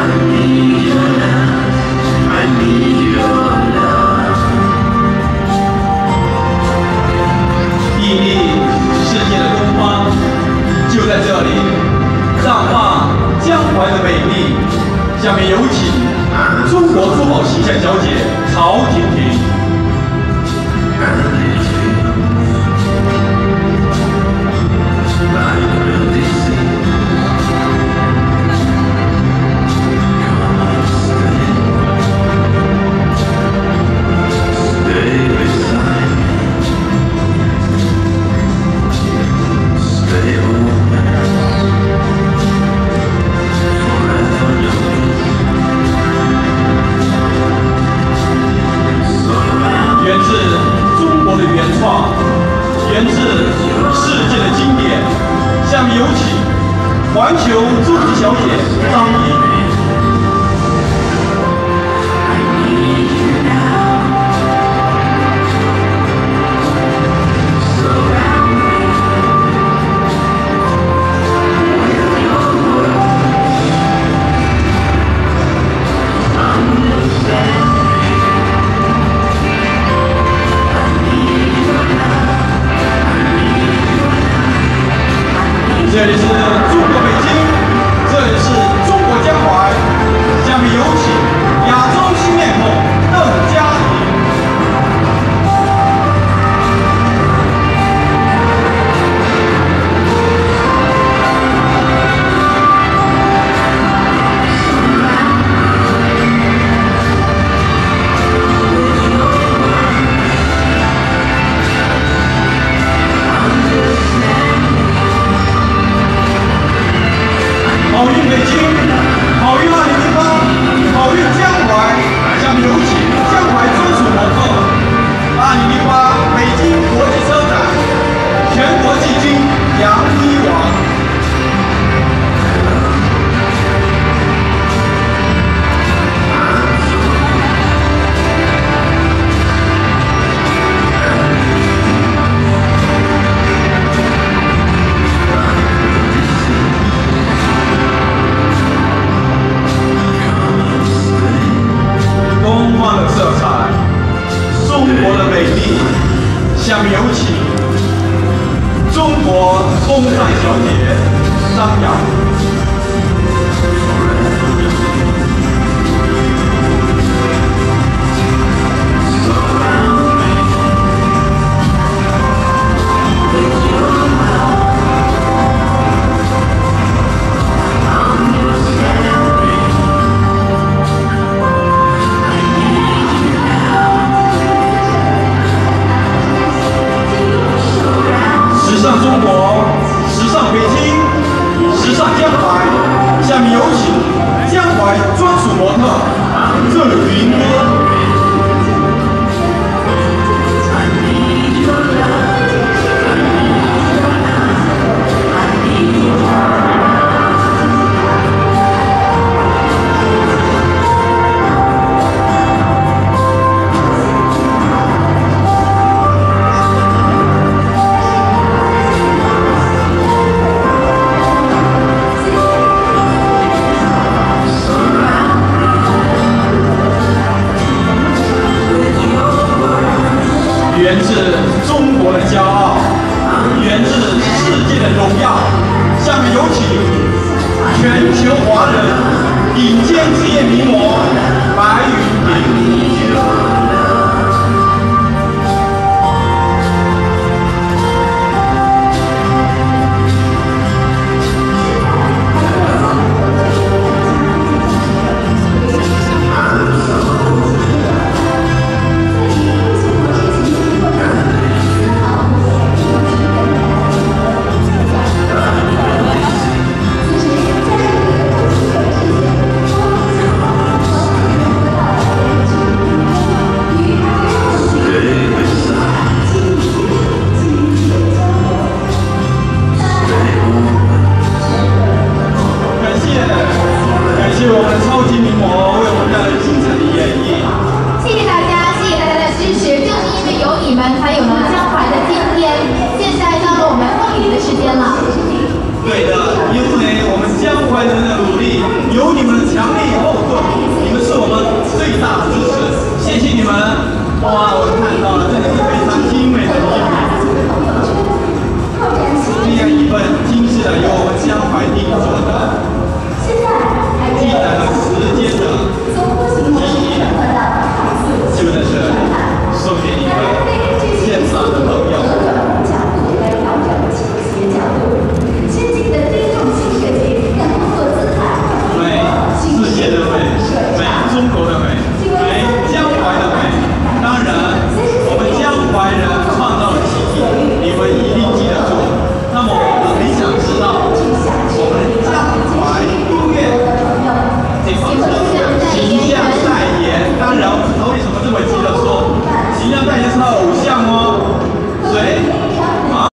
下面有请中国珠宝形象小姐曹婷婷。源自世界的经典，下面有请环球珠玑小姐张颖。 这里是中国北京，这里是中国江淮。下面有请亚洲新面孔邓佳怡。好运北京，好运2008，好运江淮。下面有请江淮专属模特，2008北京国际车展全国季军杨一王。 东方的色彩，中国的美丽。下面有请中国风尚小姐张瑶。时尚中国，时尚北京，时尚江淮。下面有请江淮专属模特郑云歌。 源自中国的骄傲，源自世界的荣耀。下面有请全球华人顶尖职业名模白云玲。 感谢我们超级名模为我们带来精彩的演绎。 谢谢大家，谢谢大家的支持。正是因为有你们，才有了江淮的今天。现在到了我们送礼的时间了。